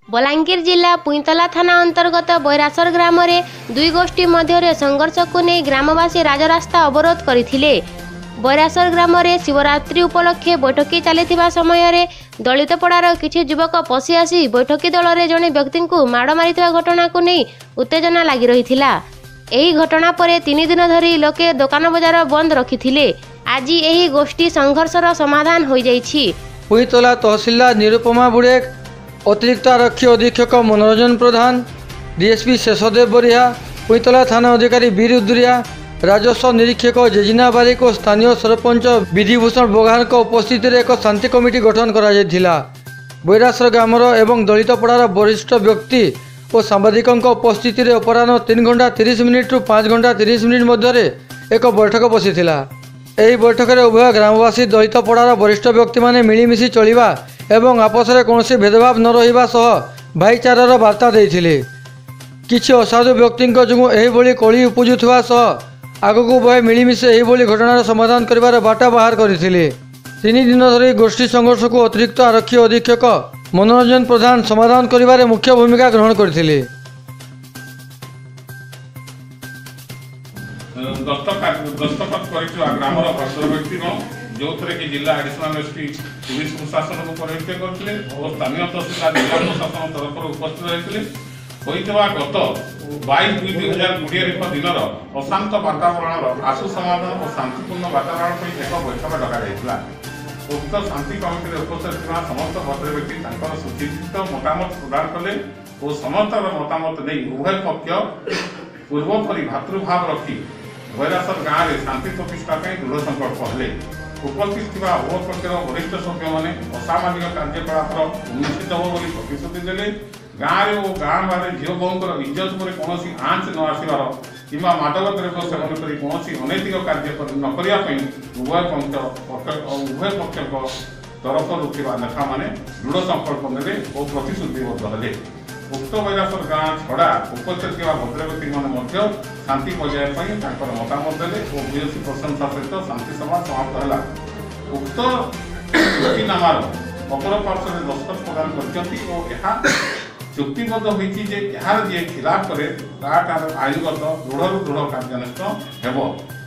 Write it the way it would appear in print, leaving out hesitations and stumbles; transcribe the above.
बलांगीर जिला पुईतला थाना अंतर्गत बैरासर ग्राम में दुई गोष्ठी मध्य संघर्ष को नहीं ग्रामवासी राजरास्ता अवरोध करथिले। बैरासर ग्राम में शिवरात्रि उपलक्षे बैठकी चली समय दलित पड़ार किछि युवक पशि आसी बैठकी दल में जड़े व्यक्ति को माड़ मारी घटना को नहीं उत्तेजना लगी रही। एही घटना पर 3 दिन धरी लोके दुकान बजार बंद रखिथिले। आज एही गोष्ठी संघर्षर समाधान हो जाइछि। पुईतला तहसीलदार निरुपमा बुड़ेक, अतिरिक्त आरक्षी अधीक्षक मनोरंजन प्रधान, डीएसपी शेषदेव बरिया, पुईतला थाना अधिकारी वीर उदुरिया, राजस्व निरीक्षक जेजिना बारिक और स्थानीय सरपंच विधिभूषण बघार उपस्थित एक शांति कमिटी गठन करा जायथिला। बैरासर ग्रामर एवं दलित पड़ार वरिष्ठ व्यक्ति और सांबादिकों उपस्थित अपराह 3 घंटा 30 मिनिट 5 घंटा 30 मिनिट मध्य एक बैठक बसीथिला। एही बैठक में उभय ग्रामवासी दलित पड़ार वरिष्ठ व्यक्ति माने मिलीमिशि चलिबा एवं आपस में कौन भेदभाव न रहिबा सह भाईचारार वार्ता देइथिले। किछि असाधु व्यक्ति जो एही कली उपजुवा सह आगक उभय मिलीमिशि एही घटनार समाधान करिवार बाटा बाहर करथिले। 3 दिन धरी गोष्ठी संघर्ष को अतिरिक्त आरक्षी अधीक्षक मनोरंजन प्रधान समाधान करिवारे मुख्य भूमिका ग्रहण करथिले। दस्तखत ग्रामर भद्र व्यक्ति जो थे कि जिला एडिशनल एसपी पुलिस प्रशासन को परिचय करते और स्थानीय तहसीलदार जिला प्रशासन तरफ उपस्थित रही होता गत 22/2/2020 दिन अशांत वातावरण आशु समाधान और शांतिपूर्ण वातावरण पर एक बैठक डक उक्त शांति कमिटी उपस्थित समस्त भद्र व्यक्ति सुचित मतामत प्रदान कले और समस्त मतामत नहीं उभय पक्ष पूर्वपरी भातृभाव रखी बैरासर गाँव में शांति प्रतिष्ठा दृढ़ संकल्प हेले। उपस्थित उभय पक्षर वरिष्ठ सभ्य मैंने असामाजिक कार्यकलाप उन्मोचित हो प्रतिश्रुति देले। गाँव और गाँव बाहर झील बोर इज्जत पर कौन आंच न आसबार कि मादक द्रव्य सेवन कर कौन अनैतिक कार्य न करने उभय पक्ष तरफ नेता मैंने दृढ़ संकल्प ने और प्रतिश्रुतिबद्ध हेले। उक्त बैरासर गाँव छड़ा उपस्थित भद्र व्यक्ति शांति बजाय मतामत देले और भूयसी प्रशंसा सहित शांति सभा समाप्त है। उक्त चुक्तिनामार अपर पार्श्व दस्तखत प्रदान कर चुक्तिबद्ध होती जे खिलाफ करे आईनगत दृढ़ कार्यानुष्ठान हेब।